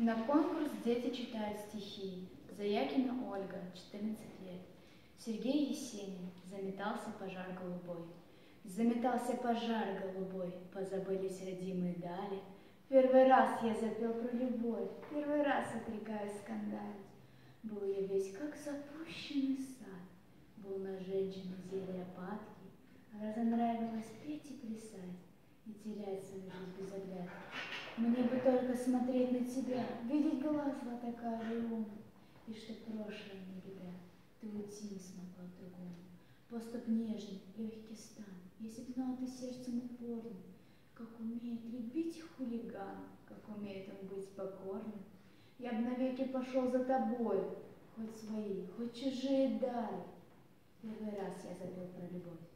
На конкурс дети читают стихи. Заякина Ольга, 14 лет. Сергей Есенин. Заметался пожар голубой. Заметался пожар голубой, позабылись родимые дали. Первый раз я запел про любовь, первый раз отрекаюсь скандалить. Был я весь как запущенный сад, был на женщине зелья падки, разонравилось петь и плясать, и терять свою жизнь без оглядки. Мне бы только смотреть на тебя, видеть глаз такая и ум, и что прошлое не беда, ты уйти не смогла к другому. Поступ нежный, легкий стан, если б знал ты сердцем упорным, как умеет любить хулиган, как умеет он быть покорным. Я б навеки пошел за тобой, хоть свои, хоть чужие дали. Первый раз я запел про любовь.